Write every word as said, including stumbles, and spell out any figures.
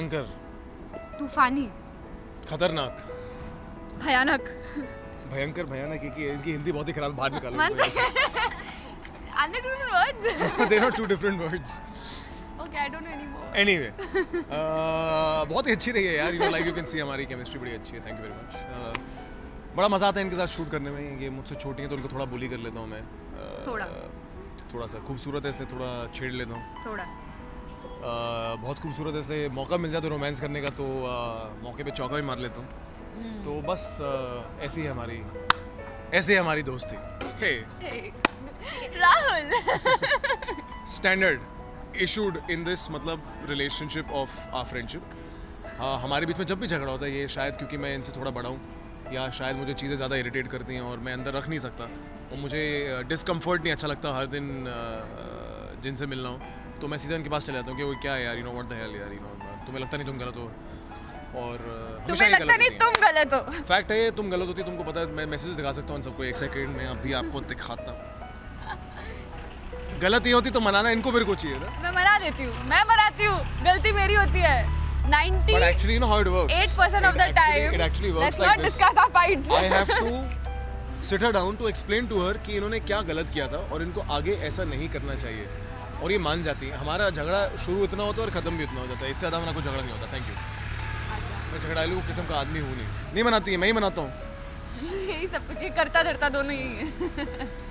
भयंकर, तूफानी, खतरनाक, भयानक, भयंकर, भयानक की इनकी हिंदी बहुत ही खराब, बाहर निकालो। Are they two different words? They're not two different words. Okay, I don't know anymore. Anyway, uh, बहुत ही अच्छी रही है यार, you know, like you can see हमारी केमिस्ट्री बड़ी अच्छी है, thank you very much. Uh, बड़ा मज़ा आता है इनके साथ शूट करने में, ये मुझसे छोटी हैं तो उनको थोड़ा बुली कर लेता हूँ मैं। uh, थोड़ा थोड़ा सा खूबसूरत है इसलिए थोड़ा छेड़ लेता हूँ। थोड़ा uh, बहुत खूबसूरत है इसलिए मौका मिल जाए तो रोमांस करने का तो uh, मौके पे चौका भी मार लेता हूँ। तो बस uh, ऐसी है हमारी ऐसी है हमारी दोस्ती। hey. hey. Rahul standard issued in this मतलब रिलेशनशिप ऑफ आवर फ्रेंडशिप। हमारे बीच में जब भी झगड़ा होता है, ये शायद क्योंकि मैं इनसे थोड़ा बड़ा हूँ या शायद मुझे चीज़ें ज़्यादा इरिटेट करती हैं और मैं अंदर रख नहीं सकता और मुझे डिस्कम्फर्ट नहीं अच्छा लगता हर दिन uh, जिनसे मिलना हो, तो मैं सीधा इनके पास चले जाता हूँ कि वो क्या है यार, you know what the hell यार, यू नो तुम्हें लगता नहीं तुम गलत हो और uh, तुम्हें लगता नहीं तुम गलत हो। फैक्ट है ये, तुम गलत होती, तुमको पता है। मैं मैसेज दिखा सकता हूँ सबको एक सेकंड में, अभी आपको दिखाता। गलती होती तो मनाना इनको मेरे को चाहिए था। मैं मना देती हूँ, मैं मनाती हूँ, गलती मेरी होती है। ninety But actually, you know how it works. eight percent of the It actually- time. it actually works Let's like not this. discuss our fights. I have to sit her down to explain to her कि इन्होंने क्या गलत किया था और इनको आगे ऐसा नहीं करना चाहिए, और ये मान जाती है। हमारा झगड़ा शुरू इतना होता है और ख़त्म भी उतना हो जाता है, इससे ज़्यादा हमारा कोई झगड़ा नहीं होता। Thank you. मैं झगड़ालू किस्म का आदमी हूँ नहीं, नहीं मनाती है, मैं ही मनाता हूँ। यही सब कुछ, ये करता धरता दोनों ही है।